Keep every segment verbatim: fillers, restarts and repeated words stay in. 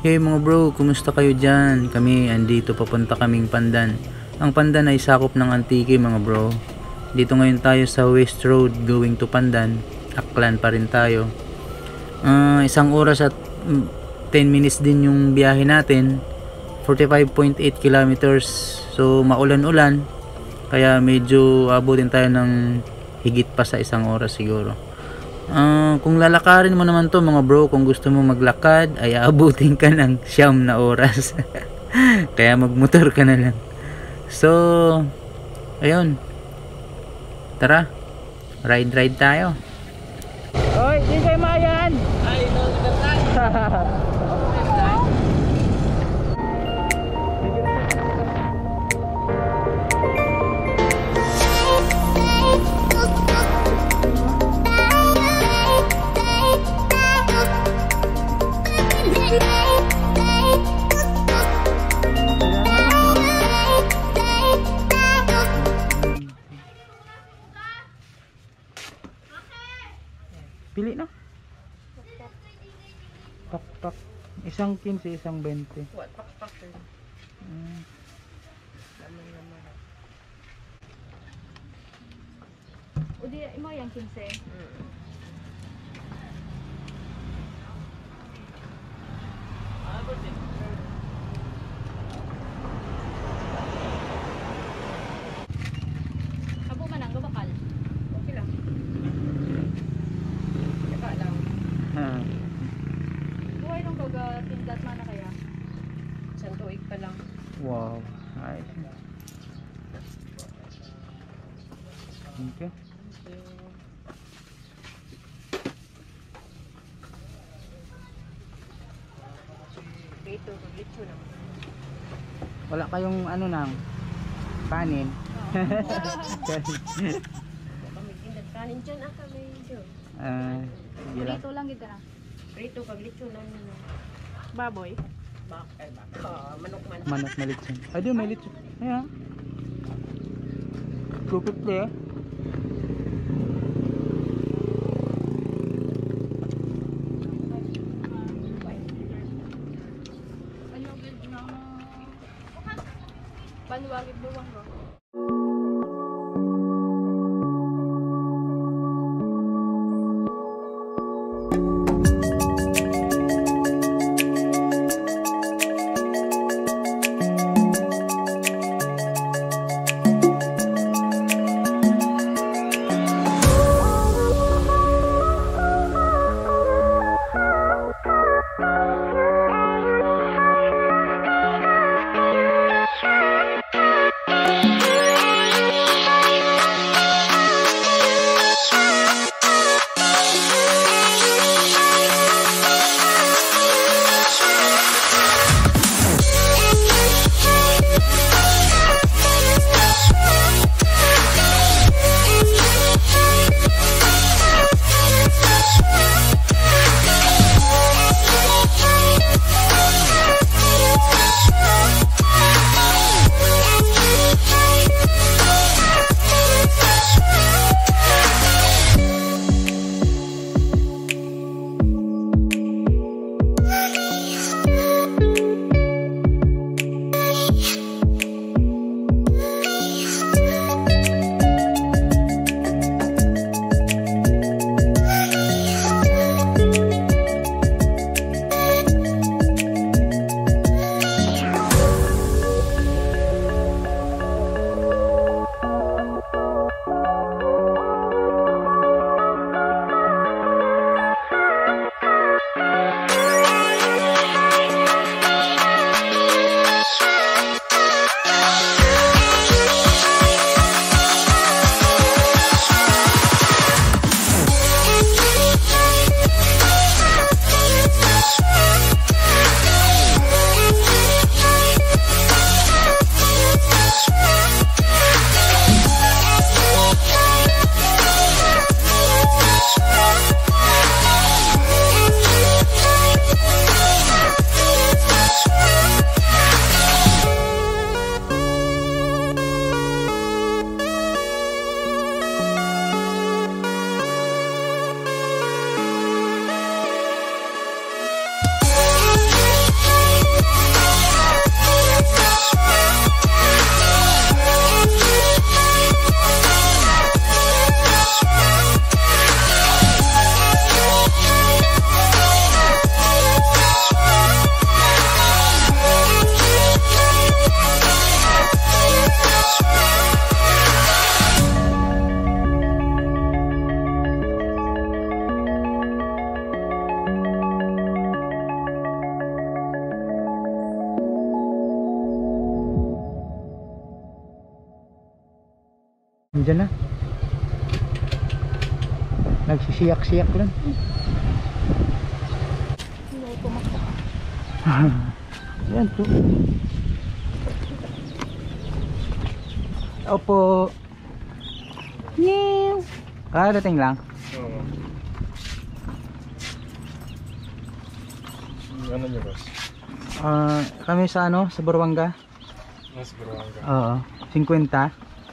Hey mga bro, kumusta kayo dyan? Kami andito, papunta kaming Pandan. Ang Pandan ay sakop ng Antique mga bro. Dito ngayon tayo sa West Road going to Pandan. Aklan pa rin tayo. Uh, isang oras at ten minutes din yung biyahe natin. forty-five point eight kilometers. So maulan-ulan. Kaya medyo abutin tayo ng higit pa sa isang oras siguro. Uh, kung lalakarin mo naman to mga bro, kung gusto mo maglakad ay aabutin ka ng siyam na oras. Kaya magmotor ka na lang. So ayun, tara, ride ride tayo. Oy, D J Mayan. Ay, no, pili na. Pak-pak. Isang quince, isang twenty. What? Pak-pak. Hmm. O di mo yung quince. Hmm. Abo man ang gabakal. Okay lang. Ha. Buhay nung kaga-tindat man na kaya? Isang tuig pa lang. Wow. Nice. Okay. Dito, paglitso na. Wala kayong ano nang panin? Kami tindat kanin dyan ah kami dyan. Ah, sige lang. Dito lang gito na. Dito, paglitso na nila. Baboy. Bak, ay bak. Ah, manok man. Manok na litson. Ay, di may litson. Ayan. Kupit eh. Panuwagid buwang bro. Bye. Diyan na. Nagsisiyak-siyak lang. Hindi, tumakbo. Yan po. Opo. Meow. Kadating lang. Oo. Ano nyo, boss? Ah, kami sa ano, sa Buruanga. Mas Buruanga. Oo, fifty.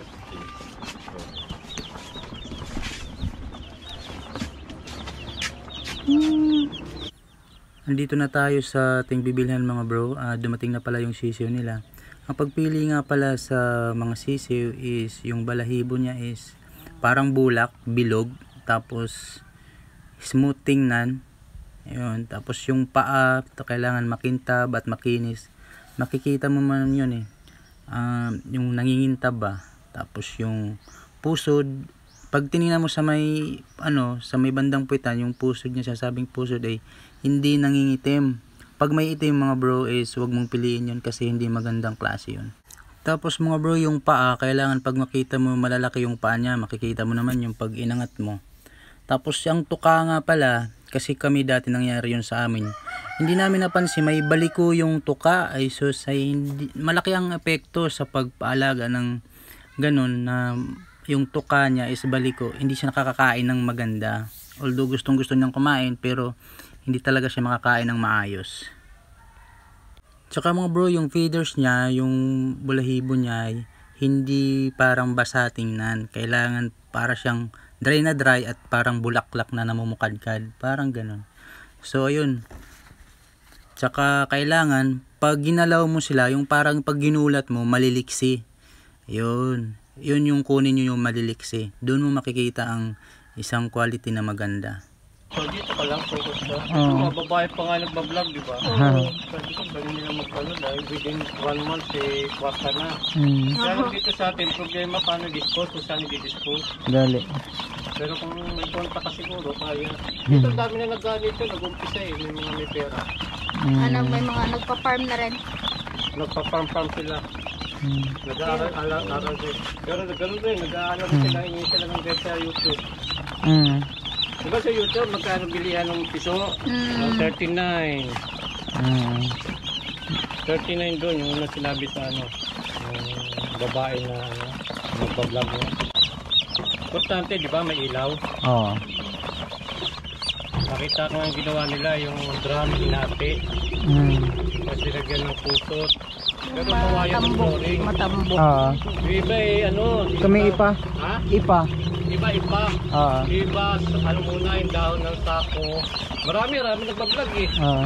Andito na tayo sa ating bibilhan mga bro. Ah, dumating na pala yung sisiw nila. Ang pagpili nga pala sa mga sisiw is yung balahibo niya is parang bulak, bilog, tapos smooth tingnan. Ayun, tapos yung paa, to kailangan makintab at makinis. Makikita mo man yun eh. Ah, yung nangingintab ba. Tapos yung pusod, pag tiningnan mo sa may ano, sa may bandang puwitan, yung pusod niya, sasabing pusod ay hindi nangingitim. Pag may itim mga bro is huwag mong piliin yun kasi hindi magandang klase yun. Tapos mga bro, yung paa, kailangan pag makita mo malalaki yung paa niya, makikita mo naman yung pag inangat mo. Tapos yung tuka nga pala, kasi kami dati nangyari yun sa amin, hindi namin napansin may baliko yung tuka, ay so ay hindi, malaki ang epekto sa pagpaalaga ng ganun na yung tuka niya is baliko, hindi siya nakakakain ng maganda. Although gustong gusto niyang kumain pero hindi talaga siya makakain ng maayos. Tsaka mga bro, yung feeders niya, yung bulahibo niya ay hindi parang basa tingnan. Kailangan para siyang dry na dry at parang bulaklak na namumukadkad. Parang ganun. So ayun. Tsaka kailangan pag ginalaw mo sila, yung parang pag ginulat mo, maliliksi. Ayun. Yun yung kunin nyo yung maliliksi. Doon mo makikita ang isang quality na maganda. So dito ka lang focus ka. Oo. Mga babae pa nga nagbablog, di ba? Oo. Pwede kong galing nila magkano dahil within one month eh, kwarta na. Hmm. Kaya lang dito sa atin, problema paano dispose kung saan i-dispose. Dali. Pero kung may konta ka siguro, kaya. Dito dami na nag-ganito, nag-umpisa eh, may mga may pera. Hmm. Ano, may mga nagpa-farm na rin. Nagpa-farm-farm sila. Hmm. Nag-aaral din. Pero gano'n rin, nag-aaral din sila, hingi sila ng guide sa YouTube. Hmm. Diba sa YouTube, magkano bilihan ng piso? Mm. Uh, thirty-nine. Hmm. thirty-nine doon, yung una sinabi sa ano, yung babae na ano, magpa-vlog mo. Importante, di ba, may ilaw. Oo. Nakita ko ang ginawa nila, yung drum, inate. Hmm. Tapos nilagyan ng pusot. Pero mawaya ng Matambok. flooring. Matambok. Oo. Yung iba eh, ano. Kami ipa. Ha? Ipa. Iba, iba. Oo. Iba, ano muna yung dahon ng sako. Marami, marami nagbablog eh. Oo.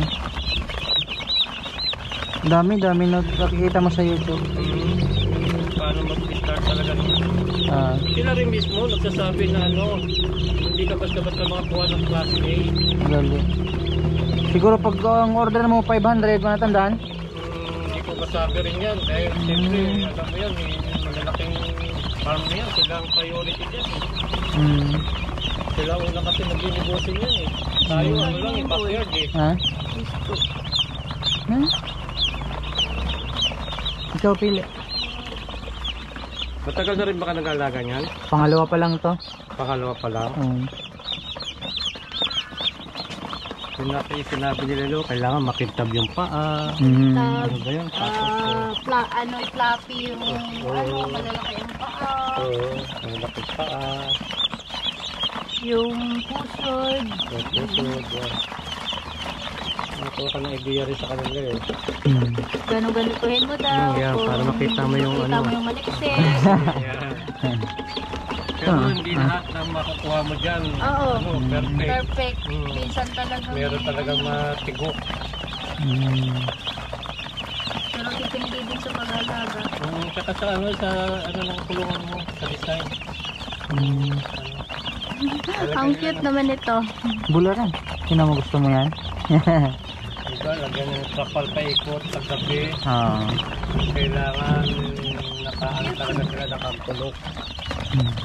Dami, dami nakikita mo sa YouTube. Hmm. Paano mag-start talaga nito. Ah. Sila rin mismo nagsasabi na ano, hindi ka basta-basta makakuha ng class A. Dali. Siguro pag uh, ang order mo five hundred, matandaan? Hmm, hindi ko masabi rin yan. Dahil siyempre, alam mo yan, eh, malalaking farm na yan. Sila ang priority dyan eh. Hmm. Sila una kasi nag-inegosyo yan eh. Tayo ano lang, eh, backyard eh. Ha? Hmm? Ikaw pili. Matagal na rin baka nag-alaga niyan? Pangalawa pa lang to. Pangalawa pa lang. Um, Yung natin sinabi nila lo, kailangan makintab yung paa. mm, Ano ba yan? Tapos, Ah, pla ano, fluffy yung Oo. ano, malalaki yung paa. oo, ang lapit paa. Yung pusod. Yung pusod, yan. Nakuha ka ng idea rin sa kanila eh. mm. Ganun-ganutuhin mo daw. Hmm, yeah, kung para makita mo yung makita ano. mo yung maliksi. Yan. Pero hindi lahat na makukuha mo dyan. Oo. Ano, perfect. Perfect. Mm. Minsan talaga. Meron talagang matigok. Mm. Pero dipindi din sa pag-alaga. Um, tsaka sa ano, sa ano ng kulungan mo, sa design. Mm. Ano, Ang cute naman ito. Bula rin. Sino mo gusto mo yan? diba, lagyan ng trapal pa ikot sa gabi. Oo. Kailangan nakaano talaga sila, nakapulok. Mm.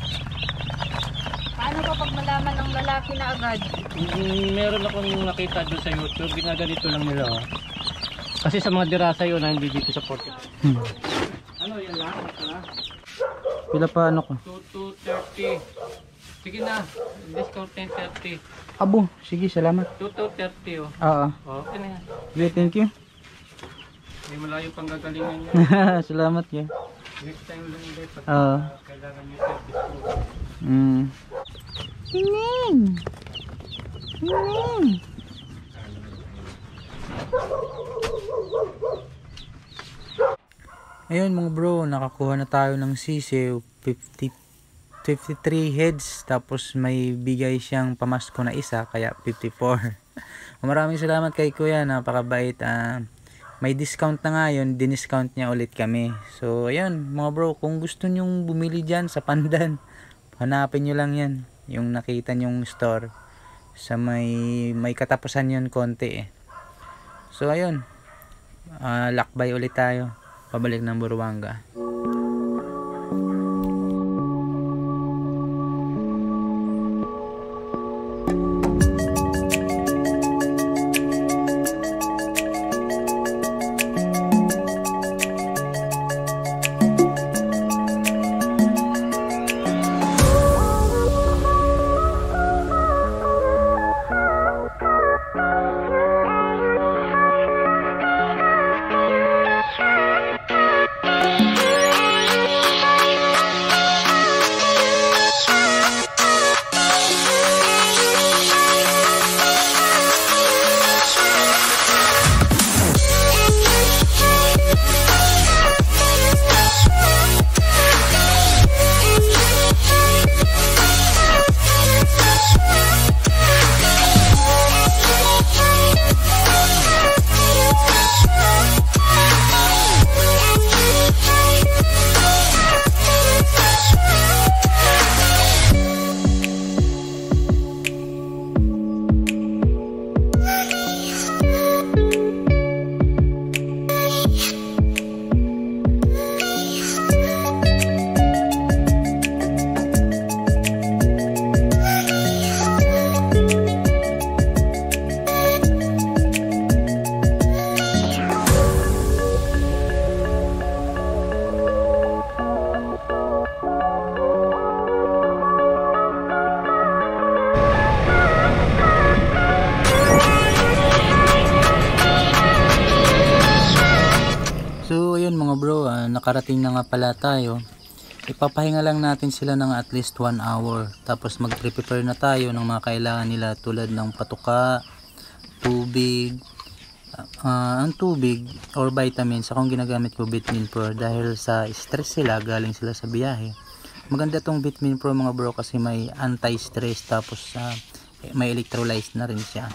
Paano kapag malaman ng lalaki na agad? Mm, meron akong nakita doon sa YouTube, ginaganito lang nila. Oh. Kasi sa mga dirasa yun, hindi dito sa porket. Mm. Ano yan lang? Ito na? Pila pa ano ko? two to thirty. Sige na, discount ten thirty. Abo, sige, salamat. two to thirty oh. Oo. Okay na yan. Okay, thank you. May malayo pang gagalingan niya. Salamat ya. Next time lang ulit pag Oo. kailangan nyo service po. Mm. Ning. Ning. Ayun mga bro, nakakuha na tayo ng sisiw, fifty, fifty-three heads, tapos may bigay siyang pamasko na isa, kaya fifty-four. Maraming salamat kay kuya, napakabait. Uh, may discount na nga yun, diniscount niya ulit kami. So ayun mga bro, kung gusto nyong bumili dyan sa Pandan, hanapin nyo lang yan, yung nakita nyong store. Sa may, may katapusan yun konti eh. So ayun, uh, lakbay ulit tayo pabalik ng Buruanga. So ayun mga bro, uh, nakarating na nga pala tayo. Ipapahinga lang natin sila ng at least one hour. Tapos mag-prepare na tayo ng mga kailangan nila tulad ng patuka, tubig, uh, ang tubig or vitamins. Akong ginagamit ko Vitamin Pro dahil sa stress sila, galing sila sa biyahe. Maganda tong Vitamin Pro mga bro kasi may anti-stress, tapos uh, may electrolytes na rin siya.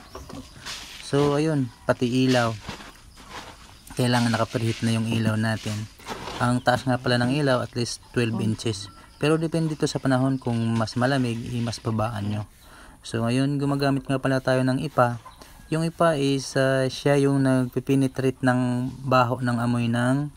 So ayun, pati ilaw. Kailangan nakapreheat na yung ilaw natin. Ang taas nga pala ng ilaw at least twelve inches. Pero depende dito sa panahon, kung mas malamig, eh, mas babaan nyo. So ngayon gumagamit nga pala tayo ng I P A. Yung I P A is uh, siya yung nagpipenetrate ng baho ng amoy ng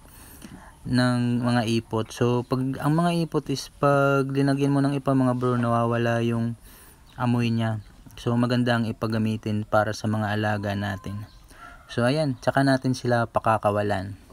ng mga ipot. So pag ang mga ipot is pag linagyan mo ng I P A mga bro, nawawala yung amoy niya. So maganda ang ipagamitin para sa mga alaga natin. So ayan, tsaka natin sila pakakawalan.